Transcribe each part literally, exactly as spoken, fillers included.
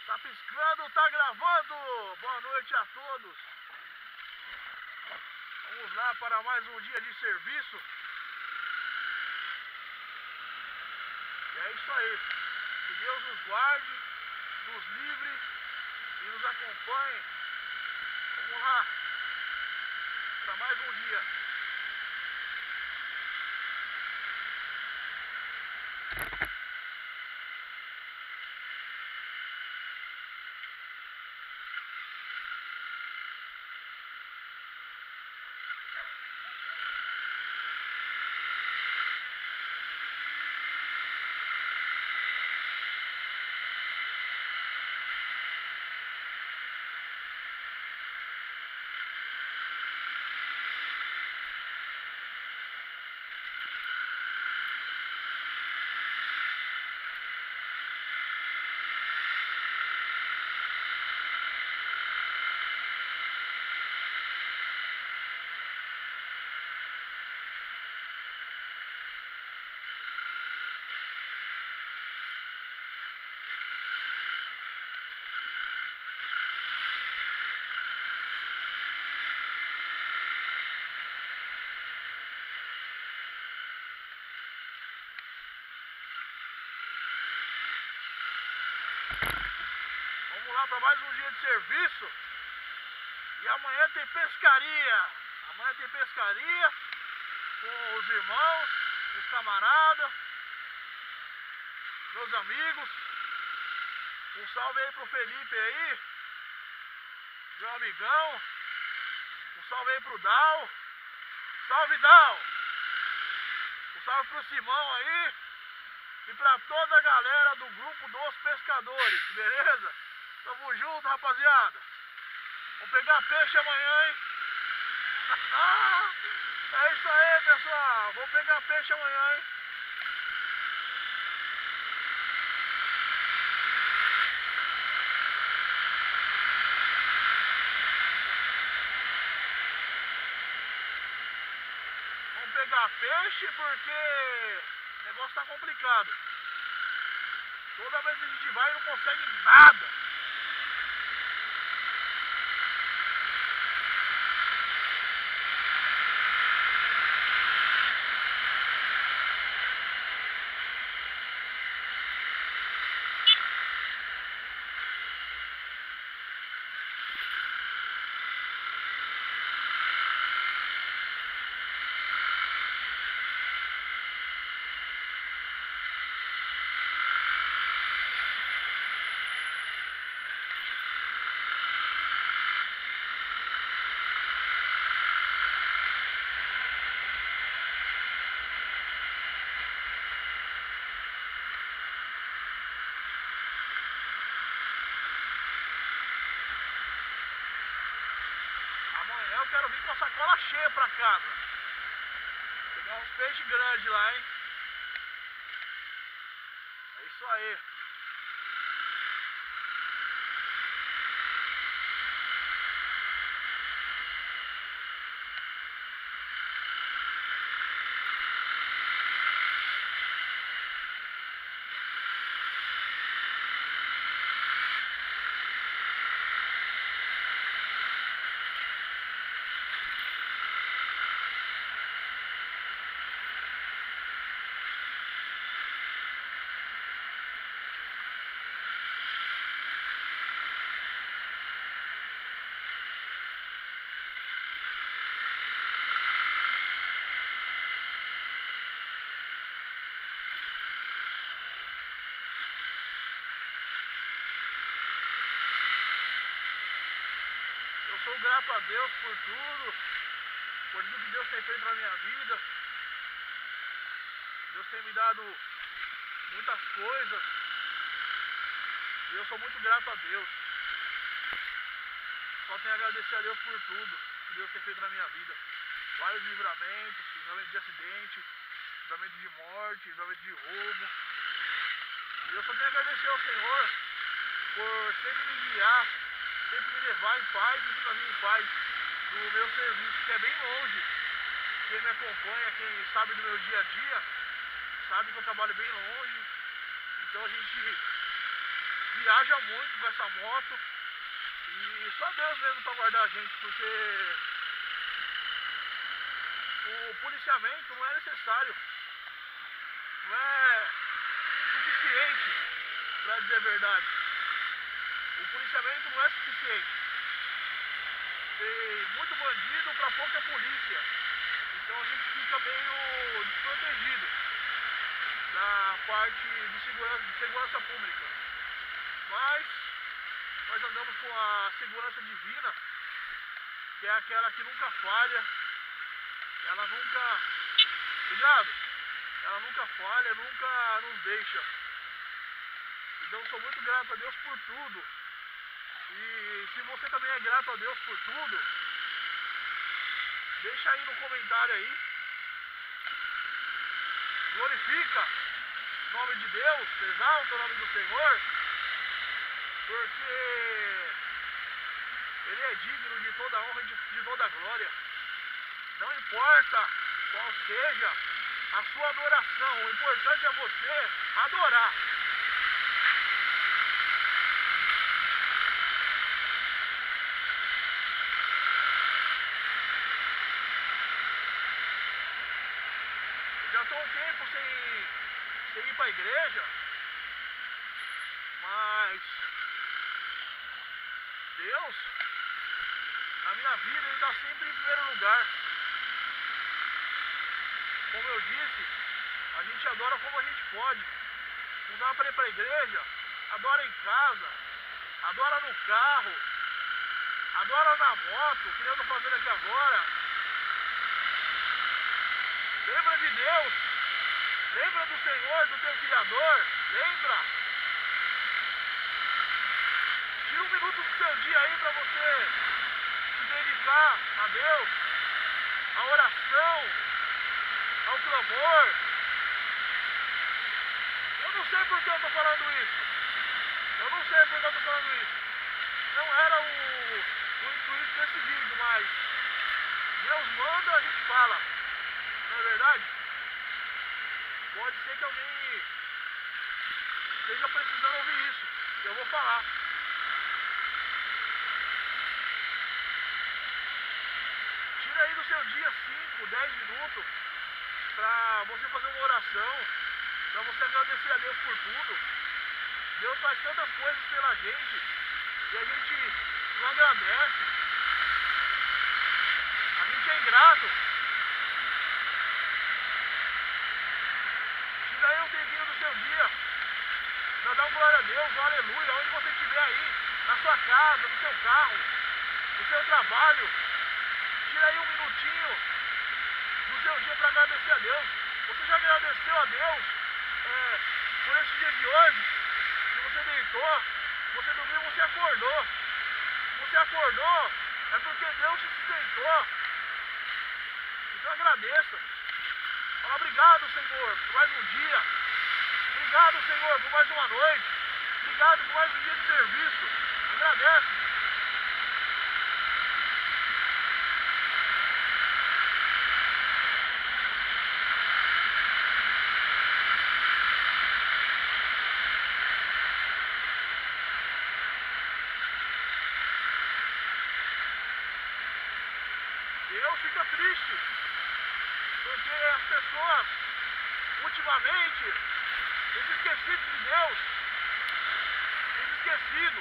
Tá piscando, tá gravando. Boa noite a todos. Vamos lá para mais um dia de serviço. E é isso aí. Que Deus nos guarde, nos livre e nos acompanhe. Vamos lá para mais um dia. Vamos lá para mais um dia de serviço. E amanhã tem pescaria. Amanhã tem pescaria com os irmãos, os camaradas, meus amigos. Um salve aí pro Felipe aí, meu amigão. Um salve aí pro Dal. Salve, Dal. Um salve pro Simão aí. E pra toda a galera do grupo dos pescadores, beleza? Tamo junto, rapaziada. Vamos pegar peixe amanhã, hein? É isso aí, pessoal. Vamos pegar peixe amanhã, hein? Vamos pegar peixe porque o negócio tá complicado. Toda vez que a gente vai não consegue nada. Amanhã eu quero vir com a sacola cheia pra casa. Pegar uns peixes grandes lá, hein? É isso aí. Eu sou grato a Deus por tudo, por tudo que Deus tem feito na minha vida. Deus tem me dado muitas coisas e eu sou muito grato a Deus. Só tenho a agradecer a Deus por tudo que Deus tem feito na minha vida. Vários livramentos, livramento de acidente, livramento de morte, livramento de roubo. E eu só tenho a agradecer ao Senhor por sempre me guiar, sempre me levar em paz e me trazer em paz do meu serviço, que é bem longe. Quem me acompanha, quem sabe do meu dia a dia, sabe que eu trabalho bem longe. Então a gente viaja muito com essa moto. E só Deus mesmo para guardar a gente, porque o policiamento não é necessário, não é suficiente, para dizer a verdade. O policiamento não é suficiente. Tem muito bandido para pouca polícia. Então a gente fica meio desprotegido da parte de segurança, de segurança pública. Mas nós andamos com a segurança divina, que é aquela que nunca falha. Ela nunca, ligado? Ela nunca falha, nunca nos deixa. Então sou muito grato a Deus por tudo. E se você também é grato a Deus por tudo, deixa aí no comentário aí. Glorifica o nome de Deus, exalta o nome do Senhor, porque Ele é digno de toda honra e de, de toda glória. Não importa qual seja a sua adoração, o importante é você adorar. Já estou um tempo sem, sem ir para a igreja, mas Deus, na minha vida, Ele está sempre em primeiro lugar. Como eu disse, a gente adora como a gente pode. Não dá para ir para a igreja, adora em casa, adora no carro, adora na moto, que nem eu estou fazendo aqui agora. Lembra de Deus, lembra do Senhor, do teu Criador, lembra. Tira um minuto do seu dia aí para você se dedicar a Deus, à oração, ao clamor. Eu não sei por que eu estou falando isso. Eu não sei por que eu estou falando isso. Não era o, o intuito desse vídeo, mas Deus manda, a gente fala. Não é verdade? Pode ser que alguém esteja precisando ouvir isso. Eu vou falar. Tira aí do seu dia cinco, dez minutos para você fazer uma oração, para você agradecer a Deus por tudo. Deus faz tantas coisas pela gente e a gente não agradece. A gente é ingrato. Tira aí um tempinho do seu dia para dar um glória a Deus, um aleluia, onde você estiver aí, na sua casa, no seu carro, no seu trabalho. Tira aí um minutinho do seu dia para agradecer a Deus. Você já agradeceu a Deus é, por esse dia de hoje? Que você deitou, você dormiu, você acordou. Você acordou, é porque Deus te sustentou. Então agradeça. Fala, obrigado, Senhor, por mais um dia. Obrigado, Senhor, por mais uma noite. Obrigado por mais um dia de serviço. Agradece. Deus fica triste, porque as pessoas, ultimamente, têm se esquecido de Deus, têm se esquecido.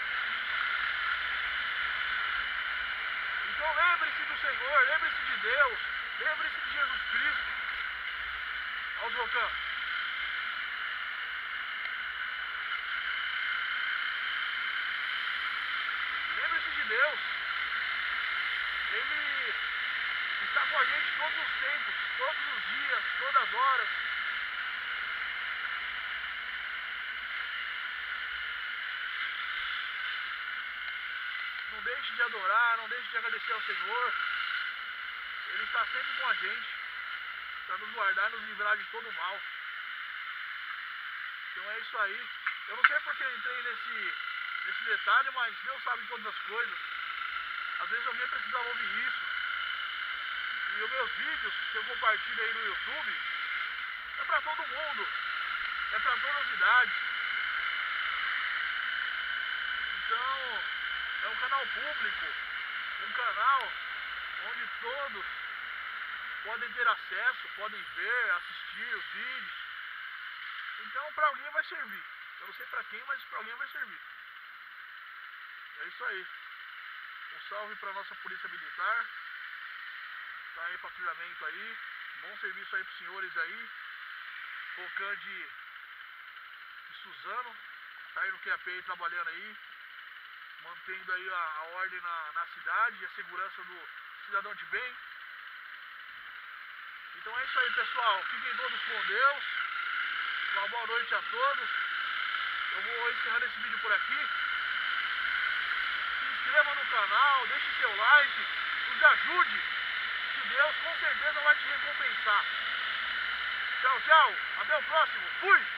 Então lembre-se do Senhor, lembre-se de Deus, lembre-se de Jesus Cristo. Olha os Rocan. Lembre-se de Deus. Ele está com a gente todos os tempos, todos os dias, todas as horas. Não deixe de adorar, não deixe de agradecer ao Senhor. Ele está sempre com a gente, para nos guardar e nos livrar de todo o mal. Então é isso aí. Eu não sei porque eu entrei nesse, nesse detalhe, mas Deus sabe todas as coisas. Às vezes alguém precisava ouvir isso. E os meus vídeos que eu compartilho aí no YouTube é para todo mundo. É para todas as idades. canal público, um canal onde todos podem ter acesso, podem ver, assistir os vídeos. Então para alguém vai servir. Eu não sei para quem, mas para alguém vai servir. É isso aí. Um salve para nossa polícia militar. Tá aí patrulhamento aí. Bom serviço aí pros senhores aí. Focande e Suzano. Tá aí no Q A P aí trabalhando aí. Mantendo aí a, a ordem na, na cidade e a segurança do cidadão de bem. Então é isso aí, pessoal. Fiquem todos com Deus. Uma boa noite a todos. Eu vou encerrando esse vídeo por aqui. Se inscreva no canal, deixe seu like, nos ajude, que Deus com certeza vai te recompensar. Tchau, tchau. Até o próximo. Fui!